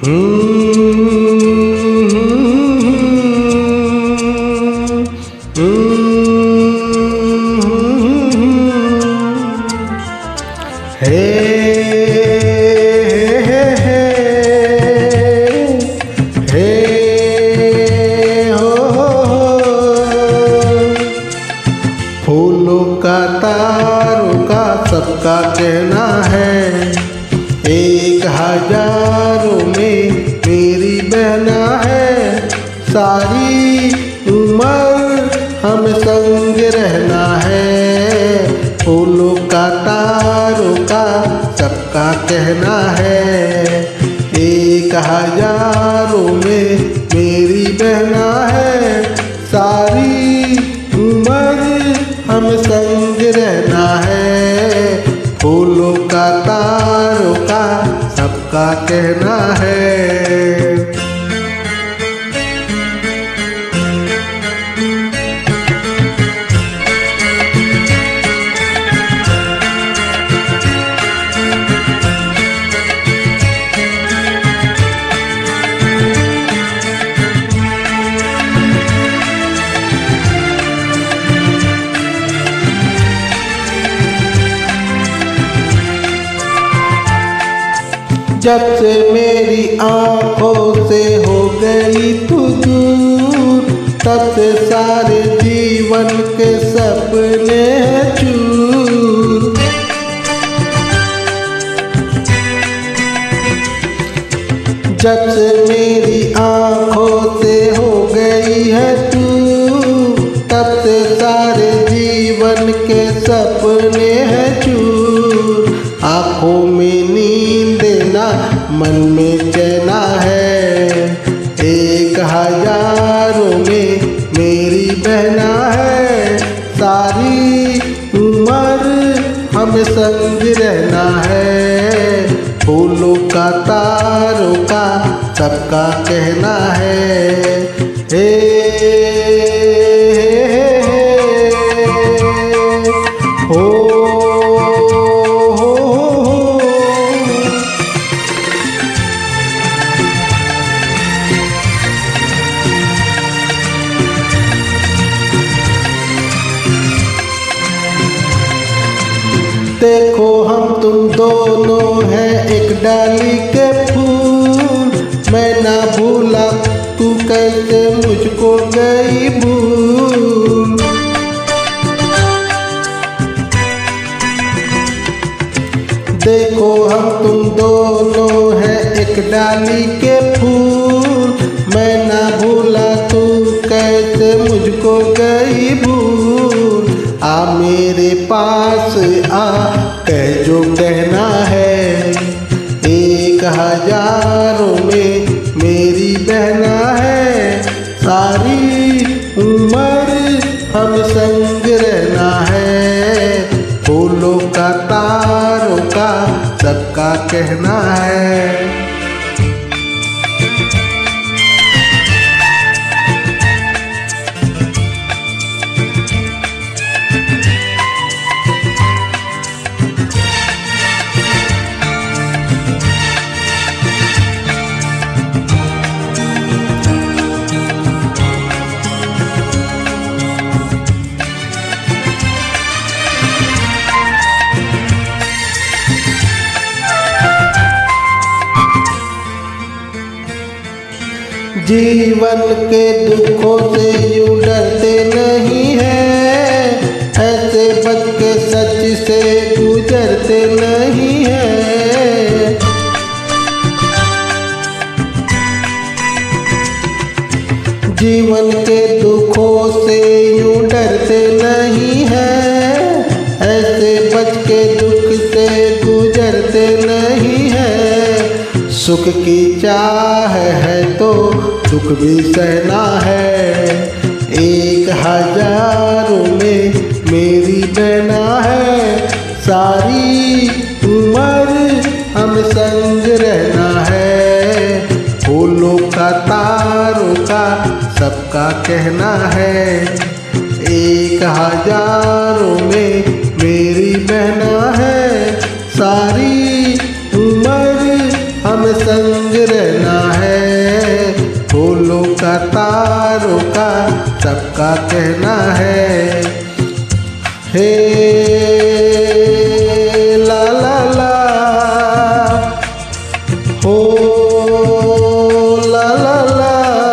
फूलों का तारों का सबका कहना है, 1000 में मेरी बहना है। सारी उम्र हम संग रहना है। फूलों का तारों का सबका कहना है, 1000 में मेरी बहना है। सारी उम्र हम संग रहना है। फूलों का तारों का सबका कहना है। जब से मेरी आँखों से हो गई तू दूर, तब से सारे जीवन के सपने चूर। जब से मेरी आँखों से हो गई है तू, तब से सारे जीवन के सपने हैं चूर। आँखों में नींद ना मन में चैना है, 1000 में मेरी बहना है। सारी उम्र हम संग रहना है। फूलों का तारों का सबका कहना है। देखो हम तुम दोनों हैं एक डाली के फूल, मैं ना भूला तू कैसे मुझको गई भूल। देखो हम तुम दोनों हैं एक डाली के फूल, मैं ना भूला तू कैसे मुझको गई भूल। आ मेरे पास आ कह जो कहना है, 1000 में मेरी बहना है। सारी उम्र हम संग रहना है। फूलों का तारों का सबका कहना है। जीवन के दुखों से यूं डरते नहीं हैं, ऐसे बच के सच से गुजरते नहीं हैं। जीवन के दुखों से यूं डरते नहीं हैं, ऐसे बच के दुख से गुजरते नहीं हैं। सुख की चाह है तो दुख भी सहना है, 1000 में मेरी बहना है। सारी उम्र हम संग रहना है। फूलों का तारों का सबका कहना है, 1000 में मेरी बहना है। सारी उम्र हम संग रहना कहना है। हे ला ला ला, हो ला ला ला,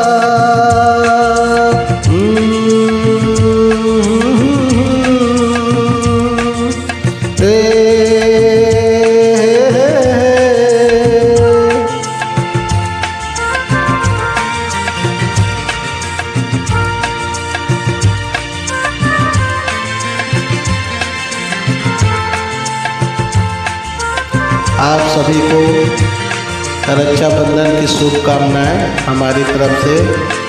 आप सभी को रक्षाबंधन की शुभकामनाएं हमारी तरफ से।